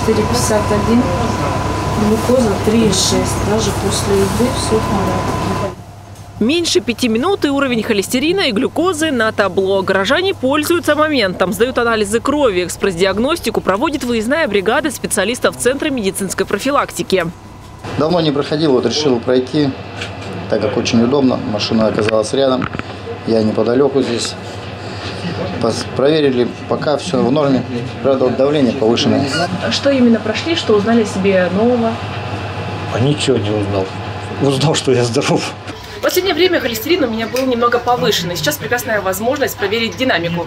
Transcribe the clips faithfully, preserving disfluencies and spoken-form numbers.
четыре пятьдесят один, глюкоза три и шесть. Даже после еды все в порядке. Меньше пяти минут и уровень холестерина и глюкозы на табло. Горожане пользуются моментом, сдают анализы крови. Экспресс-диагностику проводит выездная бригада специалистов Центра медицинской профилактики. Давно не проходил, вот решил пройти, так как очень удобно. Машина оказалась рядом, я неподалеку здесь. Проверили, пока все в норме. Правда, вот давление повышенное. Что именно прошли, что узнали о себе нового? А ничего не узнал. Узнал, что я здоров. В последнее время холестерин у меня был немного повышенный. Сейчас прекрасная возможность проверить динамику.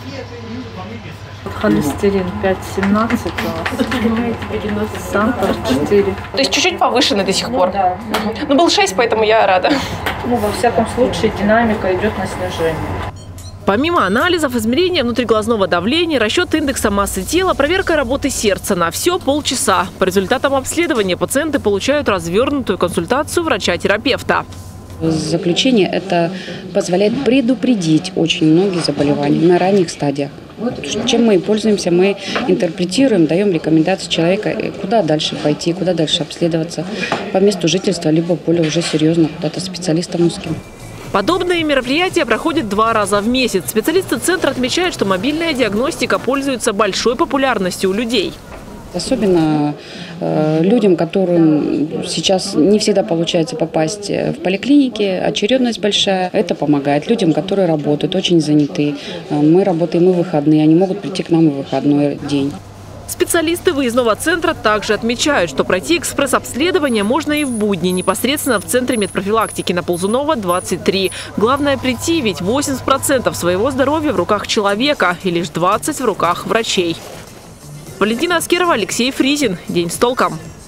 Холестерин пять семнадцать, сахар четыре. То есть чуть-чуть повышенный до сих пор? Да. Ну, был шесть, поэтому я рада. Ну, во всяком случае, динамика идет на снижение. Помимо анализов, измерения внутриглазного давления, расчет индекса массы тела, проверка работы сердца на все полчаса. По результатам обследования пациенты получают развернутую консультацию врача-терапевта. Заключение это позволяет предупредить очень многие заболевания на ранних стадиях. Чем мы и пользуемся, мы интерпретируем, даем рекомендации человека, куда дальше пойти, куда дальше обследоваться по месту жительства, либо более уже серьезно куда-то специалистам узким. Подобные мероприятия проходят два раза в месяц. Специалисты центра отмечают, что мобильная диагностика пользуется большой популярностью у людей. Особенно э, людям, которым сейчас не всегда получается попасть в поликлиники, очередность большая, это помогает. Людям, которые работают, очень заняты. Мы работаем и в выходные, они могут прийти к нам и в выходной день. Специалисты выездного центра также отмечают, что пройти экспресс-обследование можно и в будни, непосредственно в Центре медпрофилактики на Ползунова, двадцать три. Главное прийти, ведь восемьдесят процентов своего здоровья в руках человека и лишь двадцать процентов в руках врачей. Валентина Аскерова, Алексей Фризин. День с толком.